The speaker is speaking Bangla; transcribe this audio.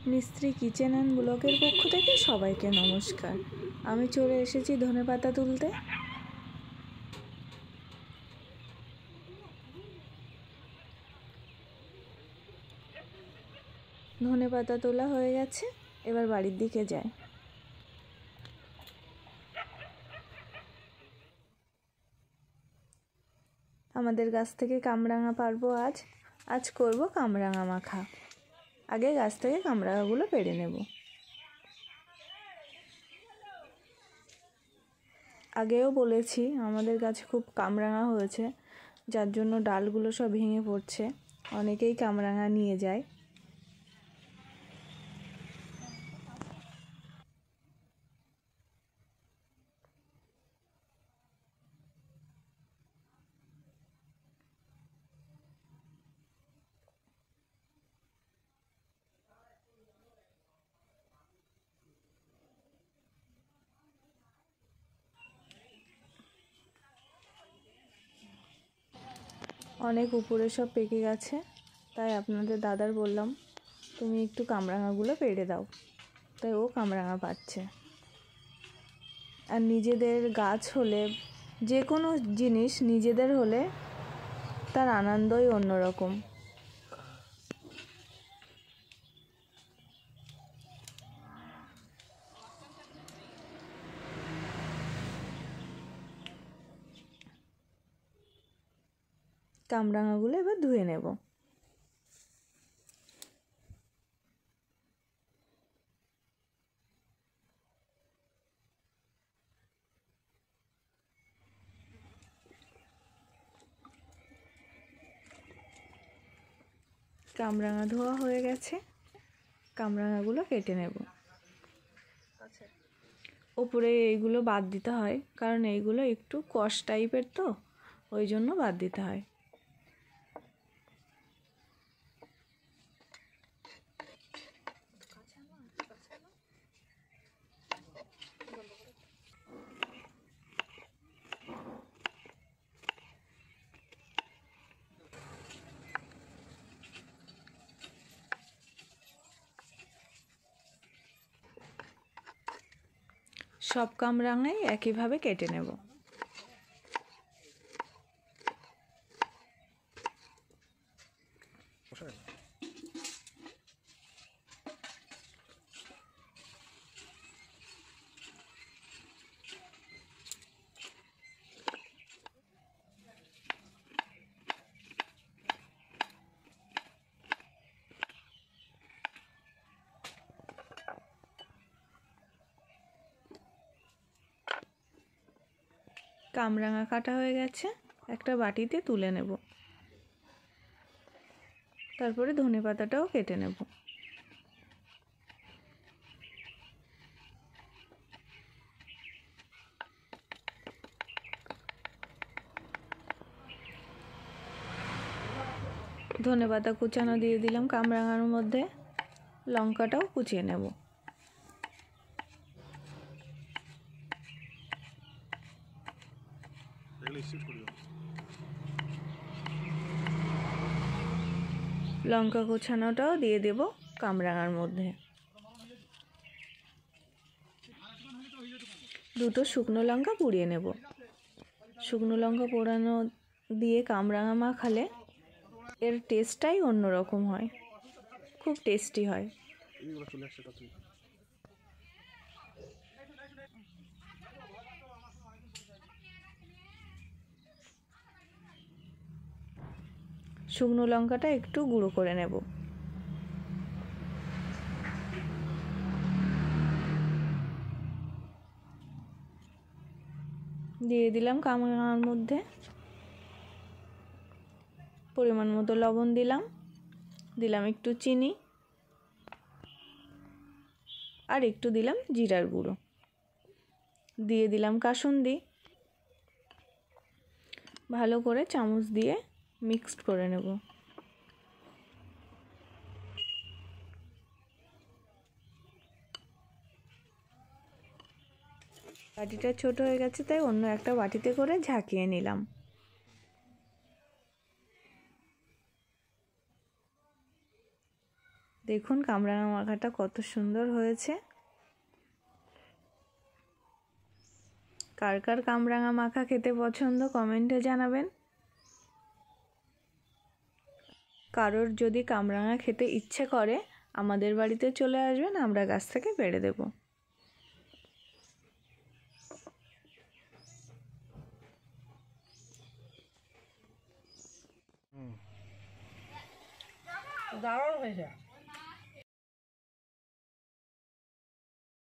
মিস্ত্রি কিচেন অ্যান্ড ব্লগের পক্ষ থেকে সবাইকে নমস্কার। আমি চলে এসেছি ধনেপাতা তুলতে। ধনেপাতা তোলা হয়ে গেছে, এবার বাড়ির দিকে যাই। আমাদের গাছ থেকে কামরাঙা পারবো আজ করব কামরাঙা মাখা। আগে গাছ থেকে কামরাঙাগুলো পেড়ে নেব। আগেও বলেছি আমাদের গাছে খুব কামরাঙা হয়েছে, যার জন্য ডালগুলো সব ভেঙে পড়ছে। অনেকেই কামরাঙা নিয়ে যায়। অনেক উপরে সব পেকে গেছে, তাই আপনাদের দাদার বললাম তুমি একটু কামরাঙাগুলো পেড়ে দাও। তাই ও কামরাঙা পাচ্ছে। আর নিজেদের গাছ হলে, যে কোনো জিনিস নিজেদের হলে তার আনন্দই অন্যরকম। কামরাঙাগুলো এবার ধুয়ে নেব। কামরাঙা ধোয়া হয়ে গেছে, কামরাঙাগুলো কেটে নেব। ওপরে এইগুলো বাদ দিতে হয়, কারণ এইগুলো একটু কষ টাইপের, তো ওই জন্য বাদ দিতে হয়। সব কামরাঙাই একইভাবে কেটে নেব। কামরাঙা কাটা হয়ে গেছে, একটা বাটিতে তুলে নেব। তারপরে ধনেপাতাটাও কেটে নেব। ধনেপাতা কুচানো দিয়ে দিলাম কামরাঙার মধ্যে। লঙ্কাটাও কুচিয়ে নেব। লঙ্কা কুচানোটাও দিয়ে দেব কামরাঙার মধ্যে। দুটো শুকনো লঙ্কা পুড়িয়ে নেব। শুকনো লঙ্কা পোড়ানো দিয়ে কামরাঙা মাখালে এর টেস্টটাই অন্যরকম হয়, খুব টেস্টি হয়। শুকনো লঙ্কাটা একটু গুঁড়ো করে নেব। দিয়ে দিলাম কামরাঙার মধ্যে। পরিমাণ মতো লবণ দিলাম, দিলাম একটু চিনি, আর একটু দিলাম জিরার গুঁড়ো, দিয়ে দিলাম কাসুন্দি। ভালো করে চামচ দিয়ে মিক্সড করে নেব। বাটিটা ছোট হয়ে গেছে, তাই অন্য একটা বাটিতে করে ঝাঁকিয়ে নিলাম। দেখুন কামরাঙা মাখাটা কত সুন্দর হয়েছে। কার কার কামরাঙা মাখা খেতে পছন্দ কমেন্টে জানাবেন। কারোর যদি কামরাঙা খেতে ইচ্ছে করে আমাদের বাড়িতে চলে আসবেন, আমরা গাছ থেকে পেড়ে দেব। দারুণ হয়েছে।